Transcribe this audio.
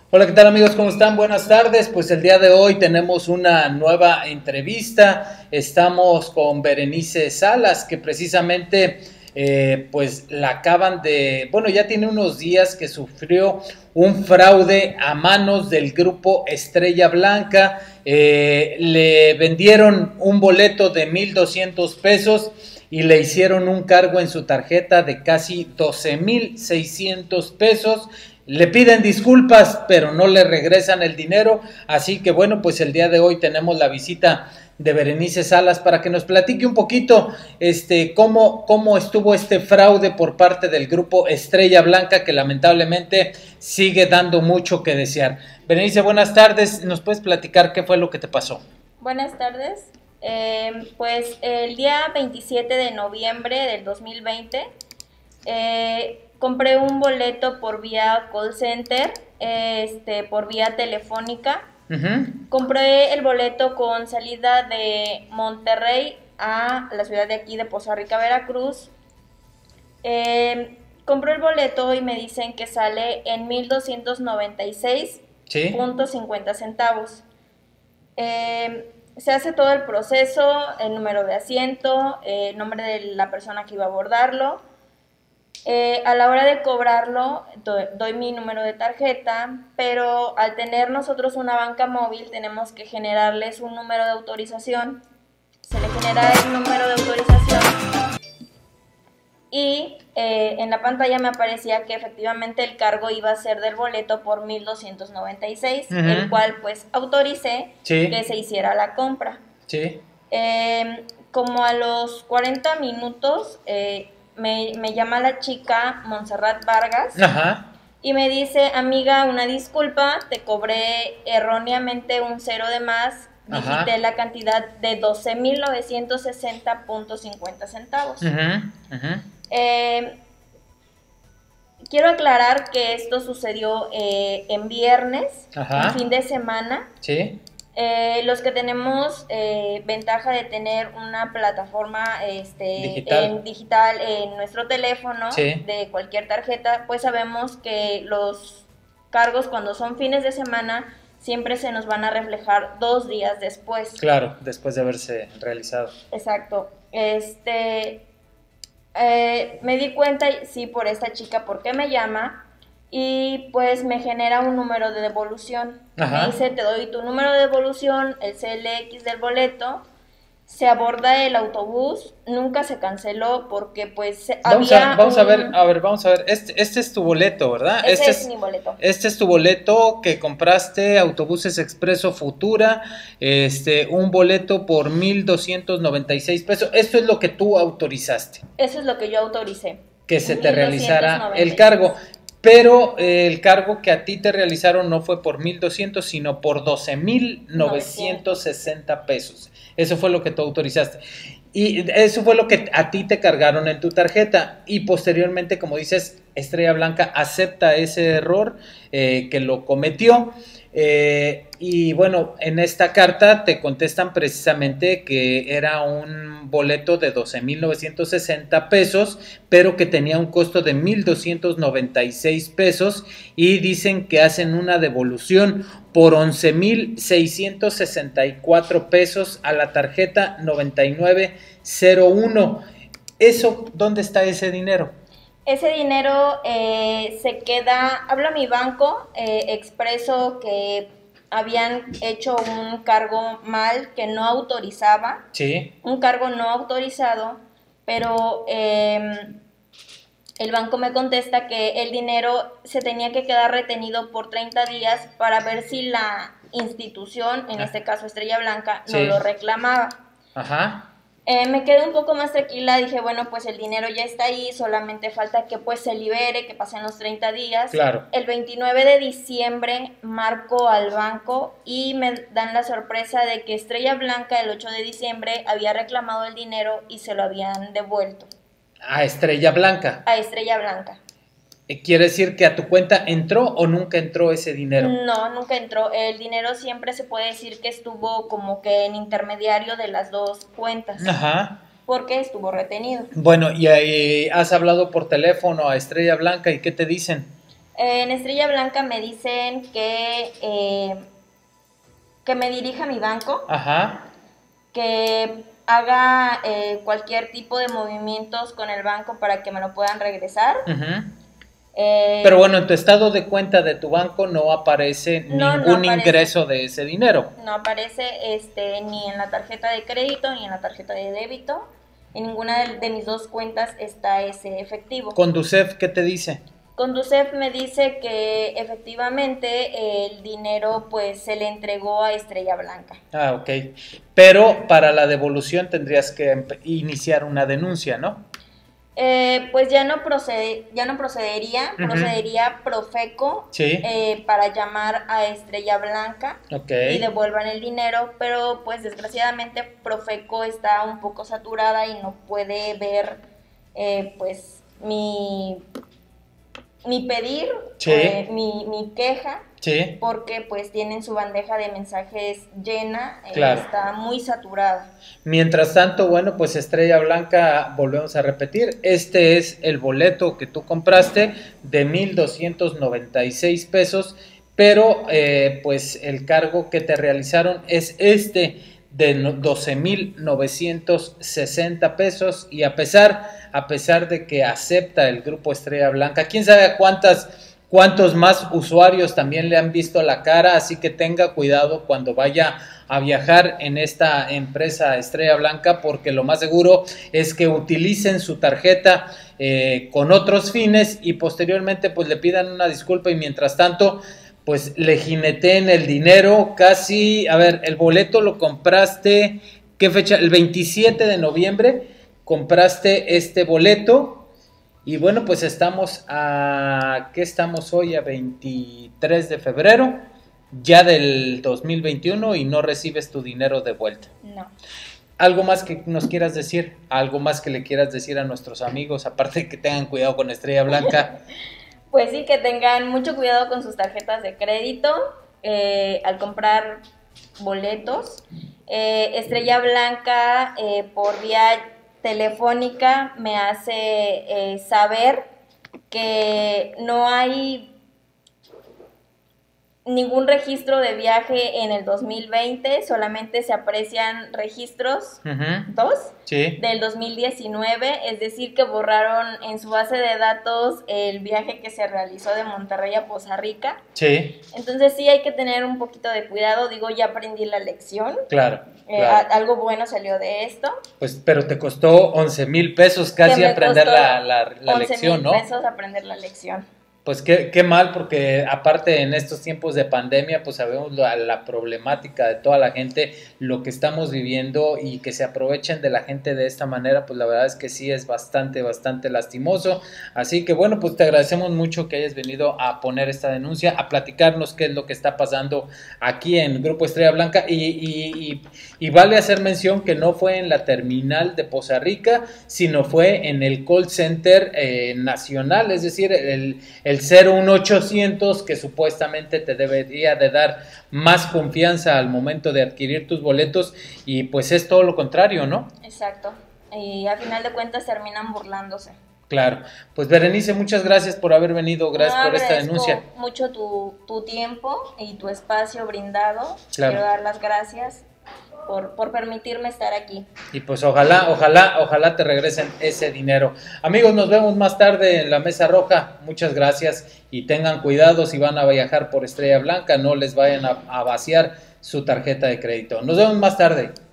Hola, ¿qué tal amigos? ¿Cómo están? Buenas tardes. Pues el día de hoy tenemos una nueva entrevista. Estamos con Berenice Salas, que precisamente pues la acaban de, bueno, ya tiene unos días que sufrió un fraude a manos del grupo Estrella Blanca. Le vendieron un boleto de 1,200 pesos y le hicieron un cargo en su tarjeta de casi 12,600 pesos. Le piden disculpas, pero no le regresan el dinero. Así que bueno, pues el día de hoy tenemos la visita de Berenice Salas para que nos platique un poquito cómo estuvo este fraude por parte del grupo Estrella Blanca, que lamentablemente sigue dando mucho que desear. Berenice, buenas tardes. ¿Nos puedes platicar qué fue lo que te pasó? Buenas tardes. Pues el día 27 de noviembre del 2020 compré un boleto por vía call center, por vía telefónica. Compré el boleto con salida de Monterrey a la ciudad de aquí de Poza Rica, Veracruz. Compré el boleto y me dicen que sale en 1,296.50 centavos. Se hace todo el proceso, el número de asiento, el nombre de la persona que iba a abordarlo. A la hora de cobrarlo, doy mi número de tarjeta, pero al tener nosotros una banca móvil, tenemos que generarles un número de autorización. Se le genera el número de autorización y en la pantalla me aparecía que efectivamente el cargo iba a ser del boleto por 1,296, el cual pues autoricé que se hiciera la compra. Como a los 40 minutos me llama la chica Montserrat Vargas y me dice: amiga, una disculpa, te cobré erróneamente un cero de más, digité la cantidad de 12,960.50 centavos. Quiero aclarar que esto sucedió en viernes, en fin de semana. Los que tenemos ventaja de tener una plataforma digital en nuestro teléfono, de cualquier tarjeta, pues sabemos que los cargos cuando son fines de semana siempre se nos van a reflejar 2 días después. Claro, después de haberse realizado. Exacto. Me di cuenta, sí, por esta chica, por qué me llama, y pues me genera un número de devolución. Me dice: te doy tu número de devolución, el CLX del boleto. Se aborda el autobús, nunca se canceló porque pues vamos a ver, este es tu boleto, ¿verdad? Este es mi boleto. Este es tu boleto que compraste, Autobuses Expreso Futura, un boleto por 1,296 pesos. Esto es lo que tú autorizaste. Eso es lo que yo autoricé. Que se te realizara el cargo. Pero el cargo que a ti te realizaron no fue por 1,200, sino por 12,960 pesos. Eso fue lo que tú autorizaste. Y eso fue lo que a ti te cargaron en tu tarjeta. Y posteriormente, como dices, Estrella Blanca acepta ese error que lo cometió. Y bueno, en esta carta te contestan precisamente que era un boleto de 12,960 pesos, pero que tenía un costo de 1,296 pesos, y dicen que hacen una devolución por 11,664 pesos a la tarjeta 9901. ¿Eso dónde está ese dinero? Ese dinero se queda, hablo a mi banco, expreso que habían hecho un cargo mal, que no autorizaba, un cargo no autorizado, pero el banco me contesta que el dinero se tenía que quedar retenido por 30 días para ver si la institución, en este caso Estrella Blanca, no lo reclamaba. Me quedé un poco más tranquila, dije, bueno, pues el dinero ya está ahí, solamente falta que pues se libere, que pasen los 30 días. El 29 de diciembre marco al banco y me dan la sorpresa de que Estrella Blanca el 8 de diciembre había reclamado el dinero y se lo habían devuelto. ¿A Estrella Blanca? A Estrella Blanca. ¿Quiere decir que a tu cuenta entró o nunca entró ese dinero? No, nunca entró. El dinero siempre se puede decir que estuvo como que en intermediario de las dos cuentas. Porque estuvo retenido. Bueno, ¿y has hablado por teléfono a Estrella Blanca y qué te dicen? En Estrella Blanca me dicen que me dirija a mi banco, ajá, que haga cualquier tipo de movimientos con el banco para que me lo puedan regresar. Pero bueno, en tu estado de cuenta de tu banco no aparece ningún ingreso de ese dinero. No aparece ni en la tarjeta de crédito ni en la tarjeta de débito. En ninguna de mis dos cuentas está ese efectivo. ¿Conducef qué te dice? Conducef me dice que efectivamente el dinero pues se le entregó a Estrella Blanca. Ah, ok. Pero para la devolución tendrías que iniciar una denuncia, ¿no? Pues ya no procedería, procedería Profeco, sí, para llamar a Estrella Blanca, okay, y devuelvan el dinero, pero pues desgraciadamente Profeco está un poco saturada y no puede ver pues mi pedir, sí, mi queja, sí, porque pues tienen su bandeja de mensajes llena, claro, está muy saturada. Mientras tanto, bueno, pues Estrella Blanca, volvemos a repetir, este es el boleto que tú compraste de 1,296 pesos, pero pues el cargo que te realizaron es de 12,960 pesos, y a pesar de que acepta el grupo Estrella Blanca, quién sabe cuántos más usuarios también le han visto la cara, así que tenga cuidado cuando vaya a viajar en esta empresa Estrella Blanca, porque lo más seguro es que utilicen su tarjeta con otros fines y posteriormente pues le pidan una disculpa, y mientras tanto pues le jineteen el dinero casi. A ver, el boleto lo compraste, ¿qué fecha? El 27 de noviembre compraste este boleto. Y bueno, pues estamos ¿qué estamos hoy? A 23 de febrero, ya del 2021, y no recibes tu dinero de vuelta. No. ¿Algo más que nos quieras decir? ¿Algo más que le quieras decir a nuestros amigos, aparte de que tengan cuidado con Estrella Blanca? Pues sí, que tengan mucho cuidado con sus tarjetas de crédito al comprar boletos. Estrella Blanca por vía telefónica me hace saber que no hay ningún registro de viaje en el 2020, solamente se aprecian registros del 2019, es decir, que borraron en su base de datos el viaje que se realizó de Monterrey a Poza Rica. Sí. Entonces sí hay que tener un poquito de cuidado, digo, ya aprendí la lección. Claro. Algo bueno salió de esto. Pues, pero te costó 11,000 pesos casi aprender la lección, ¿no? 11,000 pesos aprender la lección. Pues qué mal, porque aparte en estos tiempos de pandemia, pues sabemos la problemática de toda la gente, lo que estamos viviendo, y que se aprovechen de la gente de esta manera, pues la verdad es que sí es bastante lastimoso. Así que bueno, pues te agradecemos mucho que hayas venido a poner esta denuncia, a platicarnos qué es lo que está pasando aquí en Grupo Estrella Blanca, y vale hacer mención que no fue en la terminal de Poza Rica, sino fue en el call center nacional, es decir, el 01800, que supuestamente te debería de dar más confianza al momento de adquirir tus boletos, y pues es todo lo contrario, ¿no? Exacto, y al final de cuentas terminan burlándose. Claro, pues Berenice, muchas gracias por haber venido, gracias por esta denuncia. Mucho tu tiempo y tu espacio brindado, claro. Quiero dar las gracias por permitirme estar aquí. Y pues ojalá te regresen ese dinero. Amigos, nos vemos más tarde en la Mesa Roja. Muchas gracias, y tengan cuidado si van a viajar por Estrella Blanca, no les vayan a vaciar su tarjeta de crédito. Nos vemos más tarde.